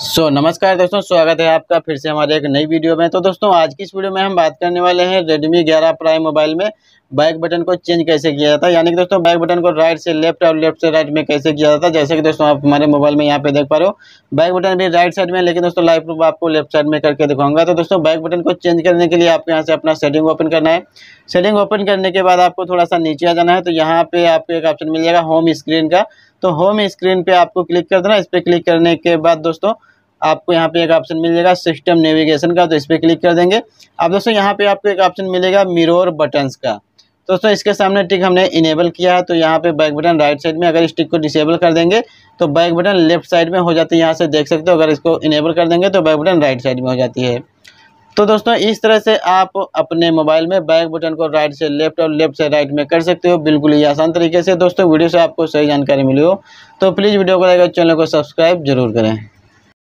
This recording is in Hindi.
नमस्कार दोस्तों, स्वागत है आपका फिर से हमारे एक नई वीडियो में। तो दोस्तों आज की इस वीडियो में हम बात करने वाले हैं Redmi 11 Prime मोबाइल में बैक बटन को चेंज कैसे किया जाता है। यानी कि दोस्तों बैक बटन को राइट से लेफ्ट और लेफ्ट से राइट में कैसे किया जाता है। जैसे कि दोस्तों आप हमारे मोबाइल में यहाँ पे देख पा रहे हो, बैक बटन भी राइट साइड में, लेकिन दोस्तों लाइव प्रूफ आपको लेफ्ट साइड में करके दिखाऊंगा। तो दोस्तों बैक बटन को चेंज करने के लिए आपको यहाँ से अपना सेटिंग ओपन करना है। सेटिंग ओपन करने के बाद आपको थोड़ा सा नीचे आ जाना है। तो यहाँ पे आपको एक ऑप्शन मिल जाएगा होम स्क्रीन का। तो होम स्क्रीन पे आपको क्लिक कर देना। इस पर क्लिक करने के बाद दोस्तों आपको यहाँ पे एक ऑप्शन मिल जाएगा सिस्टम नेविगेशन का। तो इस पर क्लिक कर देंगे। अब दोस्तों यहाँ पे आपको एक ऑप्शन मिलेगा मिरर बटन्स का। दोस्तों इसके सामने टिक हमने इनेबल किया है। तो यहाँ पे बैक बटन राइट साइड में, अगर इस टिक को डिसेबल कर देंगे तो बैक बटन लेफ्ट साइड में हो जाती है। यहाँ से देख सकते हो, अगर इसको इनेबल कर देंगे तो बैक बटन राइट साइड में हो जाती है। तो दोस्तों इस तरह से आप अपने मोबाइल में बैक बटन को राइट से लेफ्ट और लेफ्ट से राइट में कर सकते हो, बिल्कुल ही आसान तरीके से। दोस्तों वीडियो से आपको सही जानकारी मिली हो तो प्लीज़ वीडियो को लाइक और चैनल को सब्सक्राइब जरूर करें।